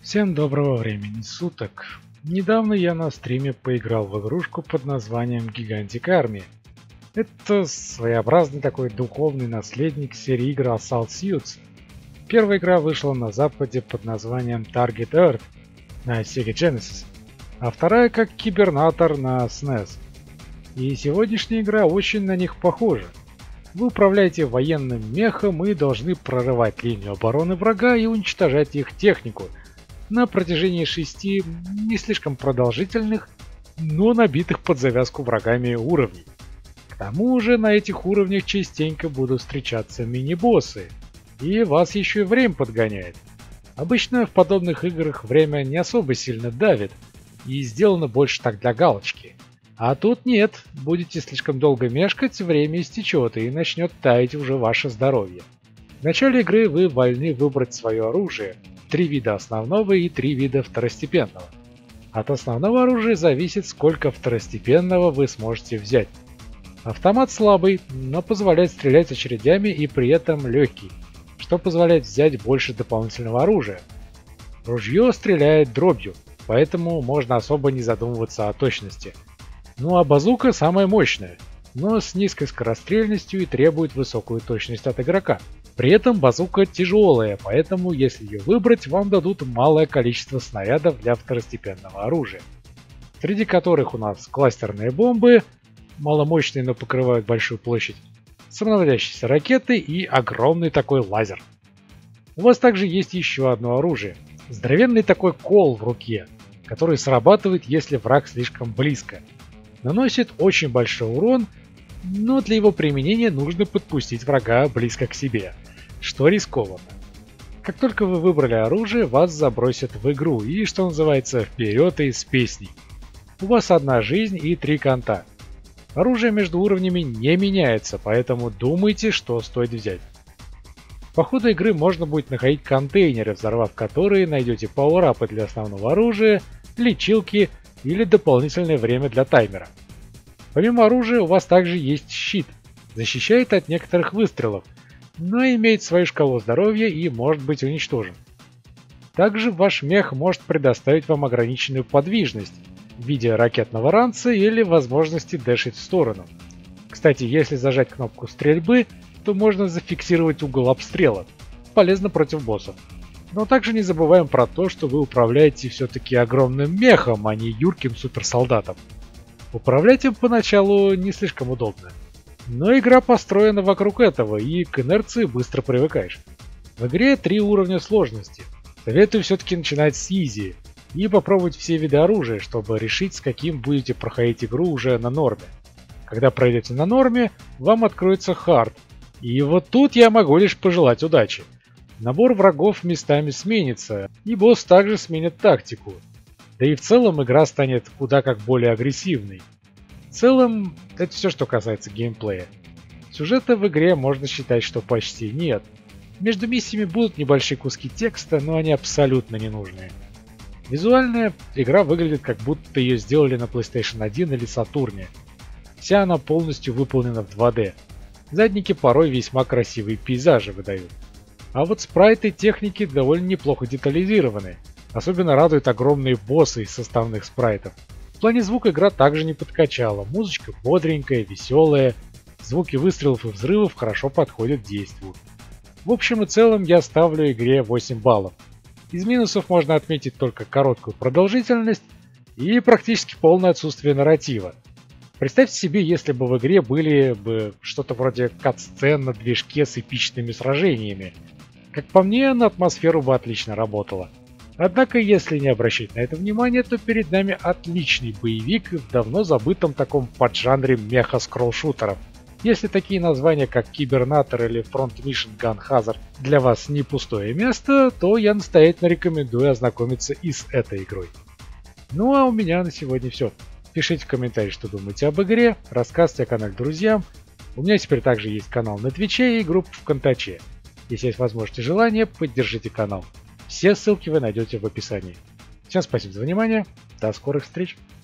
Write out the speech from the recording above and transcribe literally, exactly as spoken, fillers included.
Всем доброго времени суток. Недавно я на стриме поиграл в игрушку под названием Gigantic Army. Это своеобразный такой духовный наследник серии игр Assault Suits. Первая игра вышла на западе под названием Target Earth на Sega Genesis, а вторая как Кибернатор на снес. И сегодняшняя игра очень на них похожа. Вы управляете военным мехом и должны прорывать линию обороны врага и уничтожать их технику на протяжении шести не слишком продолжительных, но набитых под завязку врагами уровней. К тому же на этих уровнях частенько будут встречаться мини-боссы, и вас еще и время подгоняет. Обычно в подобных играх время не особо сильно давит, и сделано больше так для галочки. А тут нет, будете слишком долго мешкать, время истечет и начнет таять уже ваше здоровье. В начале игры вы вольны выбрать свое оружие, три вида основного и три вида второстепенного. От основного оружия зависит, сколько второстепенного вы сможете взять. Автомат слабый, но позволяет стрелять очередями и при этом легкий, что позволяет взять больше дополнительного оружия. Ружье стреляет дробью, поэтому можно особо не задумываться о точности. Ну а базука самая мощная, но с низкой скорострельностью и требует высокую точность от игрока. При этом базука тяжелая, поэтому если ее выбрать, вам дадут малое количество снарядов для второстепенного оружия. Среди которых у нас кластерные бомбы, маломощные, но покрывают большую площадь, самонаводящиеся ракеты и огромный такой лазер. У вас также есть еще одно оружие. Здоровенный такой кол в руке, который срабатывает, если враг слишком близко. Наносит очень большой урон, но для его применения нужно подпустить врага близко к себе, что рискованно. Как только вы выбрали оружие, вас забросят в игру и, что называется, вперед и с песней. У вас одна жизнь и три конта. Оружие между уровнями не меняется, поэтому думайте, что стоит взять. По ходу игры можно будет находить контейнеры, взорвав которые найдете пауэрапы для основного оружия, лечилки или дополнительное время для таймера. Помимо оружия у вас также есть щит, защищает от некоторых выстрелов, но имеет свою шкалу здоровья и может быть уничтожен. Также ваш мех может предоставить вам ограниченную подвижность в виде ракетного ранца или возможности дэшить в сторону. Кстати, если зажать кнопку стрельбы, то можно зафиксировать угол обстрела, полезно против боссов. Но также не забываем про то, что вы управляете все-таки огромным мехом, а не юрким суперсолдатом. Управлять им поначалу не слишком удобно, но игра построена вокруг этого, и к инерции быстро привыкаешь. В игре три уровня сложности. Советую все-таки начинать с изи и попробовать все виды оружия, чтобы решить, с каким будете проходить игру уже на норме. Когда пройдете на норме, вам откроется хард, и вот тут я могу лишь пожелать удачи. Набор врагов местами сменится, и босс также сменит тактику. Да и в целом игра станет куда как более агрессивной. В целом, это все, что касается геймплея. Сюжета в игре можно считать, что почти нет. Между миссиями будут небольшие куски текста, но они абсолютно ненужные. Визуально игра выглядит, как будто ее сделали на PlayStation один или Сатурне. Вся она полностью выполнена в два дэ. Задники порой весьма красивые пейзажи выдают. А вот спрайты техники довольно неплохо детализированы. Особенно радуют огромные боссы из составных спрайтов. В плане звука игра также не подкачала. Музычка бодренькая, веселая. Звуки выстрелов и взрывов хорошо подходят к действию. В общем и целом я ставлю игре восемь баллов. Из минусов можно отметить только короткую продолжительность и практически полное отсутствие нарратива. Представьте себе, если бы в игре были бы что-то вроде кат-сцен на движке с эпичными сражениями. Как по мне, на атмосферу бы отлично работало. Однако, если не обращать на это внимание, то перед нами отличный боевик в давно забытом таком поджанре меха-скролл-шутеров. Если такие названия, как Кибернатор или Front Mission Gun Hazard для вас не пустое место, то я настоятельно рекомендую ознакомиться и с этой игрой. Ну а у меня на сегодня все. Пишите в комментариях, что думаете об игре, рассказывайте о канале друзьям. У меня теперь также есть канал на Твиче и группа ВКонтаче. Если есть возможность и желание, поддержите канал. Все ссылки вы найдете в описании. Всем спасибо за внимание. До скорых встреч.